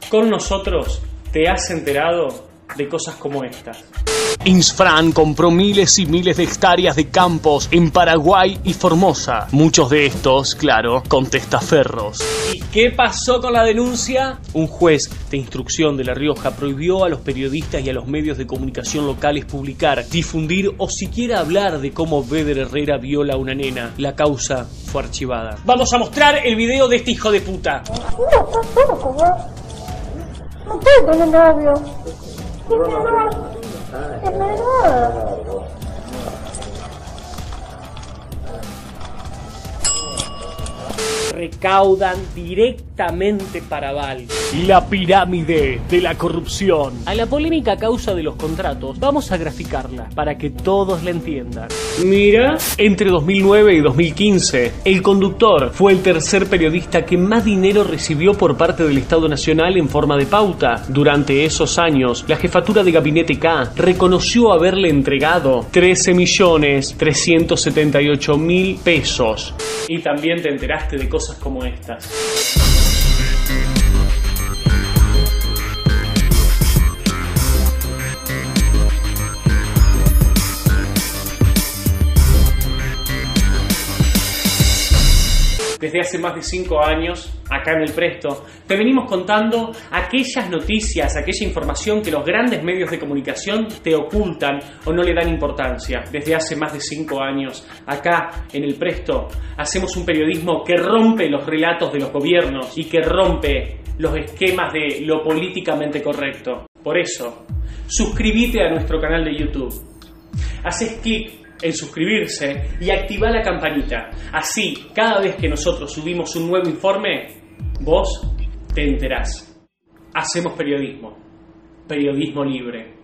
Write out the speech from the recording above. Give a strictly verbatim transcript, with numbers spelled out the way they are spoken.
Con nosotros te has enterado de cosas como estas. Insfran compró miles y miles de hectáreas de campos en Paraguay y Formosa. Muchos de estos, claro, con testaferros. ¿Y qué pasó con la denuncia? Un juez de instrucción de La Rioja prohibió a los periodistas y a los medios de comunicación locales publicar, difundir o siquiera hablar de cómo Beder Herrera viola a una nena. La causa fue archivada. Vamos a mostrar el video de este hijo de puta. No tengo un novio. Es menor. Es menor. Recaudan directamente para Val. La pirámide de la corrupción. A la polémica causa de los contratos vamos a graficarla para que todos la entiendan. Mira, entre dos mil nueve y dos mil quince, el conductor fue el tercer periodista que más dinero recibió por parte del Estado Nacional en forma de pauta. Durante esos años, la jefatura de Gabinete K reconoció haberle entregado trece millones trescientos setenta y ocho mil pesos. Y también te enteraste de cosas como estas. Desde hace más de cinco años, acá en El Presto, te venimos contando aquellas noticias, aquella información que los grandes medios de comunicación te ocultan o no le dan importancia. Desde hace más de cinco años, acá en El Presto, hacemos un periodismo que rompe los relatos de los gobiernos y que rompe los esquemas de lo políticamente correcto. Por eso, suscríbete a nuestro canal de YouTube. Haces clic en suscribirse y activar la campanita. Así, cada vez que nosotros subimos un nuevo informe, vos te enterás. Hacemos periodismo. Periodismo libre.